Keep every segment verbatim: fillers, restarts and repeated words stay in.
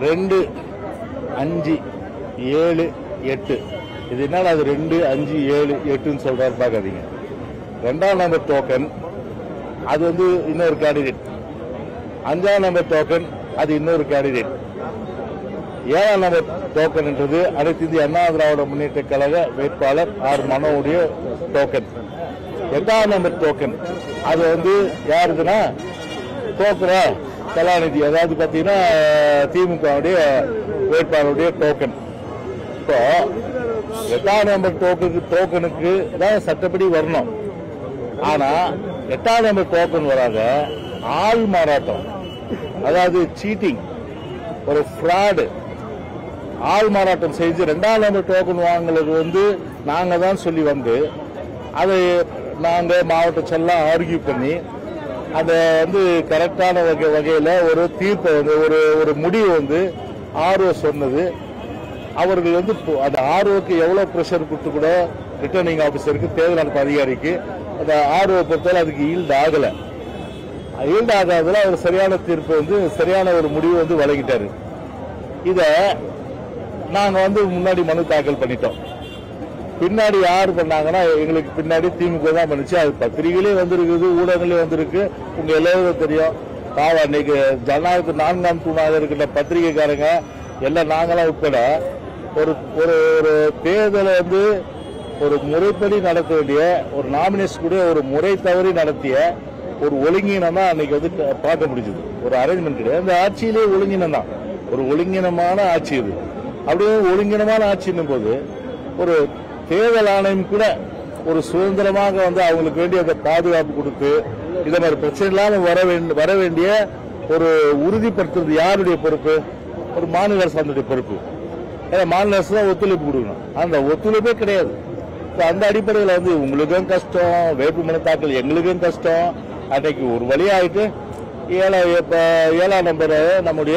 ரெண்டு அஞ்சு ஏழு எட்டு இது என்ன அது ரெண்டு அஞ்சு ஏழு எட்டுன்னு சொல்றாரு பார்க்காதீங்க. ரெண்டாம் நம்பர் டோக்கன் அது வந்து இன்னொரு கேண்டிடேட், அஞ்சாம் நம்பர் டோக்கன் அது இன்னொரு கேண்டிடேட், ஏழாம் நம்பர் டோக்கன் என்றது அனைத்து இந்திய அண்ணா திராவிட முன்னேற்ற கழக வேட்பாளர் ஆர் மனோவுடைய டோக்கன். எட்டாம் நம்பர் டோக்கன் அது வந்து யாருக்குன்னா தோக்குற கலாநிதி, அதாவது பாத்தீங்கன்னா திமுகவுடைய வேட்பாளருடைய டோக்கன். இப்போ எட்டாம் நம்பர் டோக்கனுக்கு டோக்கனுக்கு தான் சட்டப்படி வரணும். ஆனா எட்டாம் நம்பர் டோக்கன் வராத ஆள் மாறாட்டம், அதாவது சீட்டிங், ஒரு ஃப்ராடு, ஆள் மாறாட்டம் செய்து ரெண்டாம் நம்பர் டோக்கன் வாங்குறது வந்து நாங்க தான் சொல்லி வந்து அதை நாங்க மாவட்ட எல்லாம் ஆர்கியூ பண்ணி அதை வந்து கரெக்டான வகை வகையில ஒரு தீர்ப்பை வந்து ஒரு ஒரு முடிவு வந்து ஆர்ஓ சொன்னது. அவர்கள் வந்து அந்த ஆர்ஓக்கு எவ்வளவு பிரஷர் கொடுத்து கூட ரிட்டர்னிங் ஆபீசருக்கு, தேர்தல் நடப்பு அதிகாரிக்கு அந்த ஆர்ஓ பொறுத்தவரை அதுக்கு ஈல்டு ஆகல. ஈல்டு ஆகாததுல அவர் சரியான தீர்ப்பு வந்து சரியான ஒரு முடிவு வந்து வழங்கிட்டாரு. இத நாங்க வந்து முன்னாடி மனு தாக்கல் பண்ணிட்டோம். பின்னாடி யாரு பண்ணாங்கன்னா எங்களுக்கு பின்னாடி திமுக தான் பண்ணுச்சு. அது பத்திரிகையிலே வந்திருக்குது, ஊடகங்களே வந்திருக்கு, உங்க எல்லாருக்கும் தெரியும். பாவம் அன்னைக்கு ஜனநாயகத்துக்கு நான்காம் தூணாக இருக்கின்ற பத்திரிகைக்காரங்க எல்லாம் நாங்களாம் உட்பட ஒரு ஒரு தேர்தலை வந்து ஒரு முறைப்படி நடத்த வேண்டிய ஒரு நாமினேஷன் கூட ஒரு முறை தவறி நடத்திய ஒரு ஒழுங்கினம் தான் அன்னைக்கு வந்து பார்க்க முடிஞ்சது. ஒரு அரேஞ்ச்மெண்ட் கிடையாது, அந்த ஆட்சியிலே ஒழுங்கினம் தான், ஒரு ஒழுங்கினமான ஆட்சி இது. அப்படியே ஒழுங்கினமான ஆட்சின்னும் போது ஒரு தேர்தல் ஆணையம் கூட ஒரு சுதந்திரமாக வந்து அவங்களுக்கு வேண்டிய பாதுகாப்பு கொடுத்து இந்த மாதிரி பிரச்சனை இல்லாமல் வர வேண்டிய வர வேண்டிய ஒரு உறுதிப்படுத்துறது யாருடைய பொறுப்பு? ஒரு மாநில அரசாங்கத்துடைய பொறுப்பு. ஏன்னா மாநில அரசு தான் ஒத்துழைப்பு கொடுக்கணும், அந்த ஒத்துழைப்பே கிடையாது. அந்த அடிப்படையில் வந்து உங்களுக்கும் கஷ்டம், வேட்புமனு தாக்கல் எங்களுக்கும் கஷ்டம். அன்னைக்கு ஒரு வழியாயிட்டு ஏழா ஏழாம் நம்பர் நம்முடைய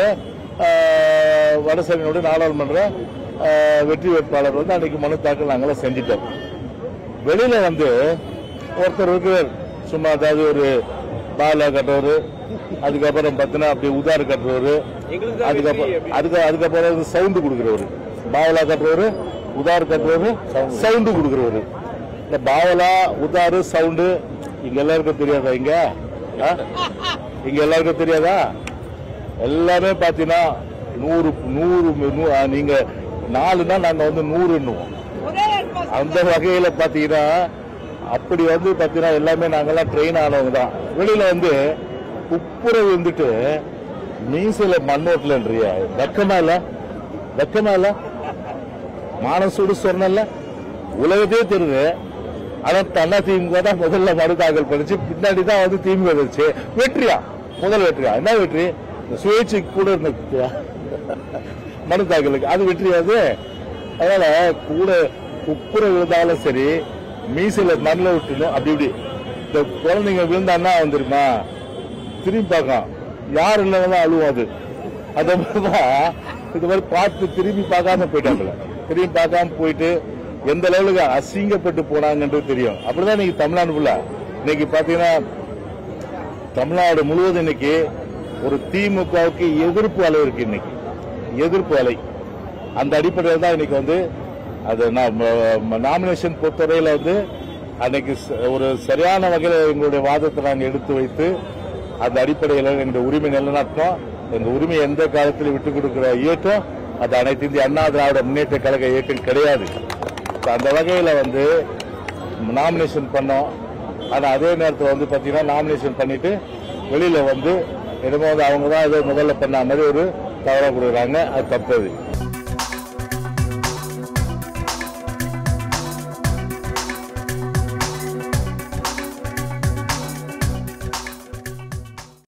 வடசென்னையுடைய நாடாளுமன்ற வெற்றி வேட்பாளர் வந்து அன்னைக்கு மனு தாக்கல் நாங்களாம் செஞ்சிட்டோம். வெளியில வந்து ஒருத்தர் இருக்கிறார் சும்மா, அதாவது ஒரு பாலா கட்டுறவரு, அதுக்கப்புறம் பார்த்தீங்கன்னா அப்படி உதாறு கட்டுறவரு, அதுக்கப்புறம் அதுக்கு அதுக்கப்புறம் சவுண்டு கொடுக்குறவரு, பாவலா கட்டுறவரு, உதாறு கட்டுறவரு, சவுண்டு கொடுக்குறவரு. இந்த பாவலா உதாறு சவுண்டு இங்க எல்லாருக்கும் தெரியாதா? இங்க இங்க எல்லாருக்கும் தெரியாதா? எல்லாமே பாத்தீங்கன்னா நூறு நூறு நீங்க நாலுனா நாங்க வந்து நூறுன்னுவோம். அந்த வகையில பாத்தீங்கன்னா அப்படி வந்து பாத்தீங்கன்னா எல்லாமே நாங்கெல்லாம் ட்ரெயின் ஆனவங்க தான். வெளியில வந்து உப்புரவு வந்துட்டு மீசையில மண்ணோட்டலன்றியா? வெக்கமா இல்ல? வெக்கமா இல்ல? மானசூடு சொன்னல, உலகத்தையே தெரியுது. ஆனா தன்னா திமுக தான் முதல்ல மனு தாக்கல் பண்ணிச்சு, பின்னாடி தான் வந்து திமுக வந்துச்சு. வெற்றியா? முதல் வெற்றியா? என்ன வெற்றி? சுயேட்சைக்கு கூட இருந்த மனு தாக்கலுக்கு அது வெற்றியாது. அதனால கூட உப்புற விழுந்தாலும் சரி, மீசையில மண்ணில் விட்டுணும். அப்படி இப்படி இந்த குழந்தைங்க விழுந்தான்னா வந்துருமா திரும்பி பார்க்கலாம், யார் இல்லைன்னா அழுவும். அது அந்த மாதிரிதான் இந்த மாதிரி பார்த்து திரும்பி பார்க்காம போயிட்டாங்களே. திரும்பி பார்க்காம போயிட்டு எந்த லெவலுக்கு அசிங்கப்பட்டு போனாங்கன்றது தெரியும். அப்படிதான் இன்னைக்கு தமிழ்நாடு ஃபுல்லா இன்னைக்கு பாத்தீங்கன்னா தமிழ்நாடு முழுவதும் இன்னைக்கு ஒரு திமுகவுக்கு எதிர்ப்பு அலை இருக்கு. இன்னைக்கு எதிர்ப்பு அலை. அந்த அடிப்படையில் தான் இன்னைக்கு வந்து அது நாமினேஷன் பொறுத்தவரையில வந்து அன்னைக்கு ஒரு சரியான வகையில் எங்களுடைய வாதத்தை நாங்கள் எடுத்து வைத்து அந்த அடிப்படையில் எங்களுடைய உரிமை நிலைநாட்டோம். எங்க உரிமை எந்த காலத்தில் விட்டுக் கொடுக்கிற இயக்கம் அது அனைத்து இந்திய அண்ணா திராவிட முன்னேற்ற கழக இயக்கம் கிடையாது. அந்த வகையில வந்து நாமினேஷன் பண்ணோம். ஆனா அதே நேரத்தில் வந்து பாத்தீங்கன்னா நாமினேஷன் பண்ணிட்டு வெளியில வந்து என்னமோ அவங்க தான் ஏதோ முதல்ல பண்ண மாதிரி ஒரு தவறா கொடுக்குறாங்க. அது தப்பு.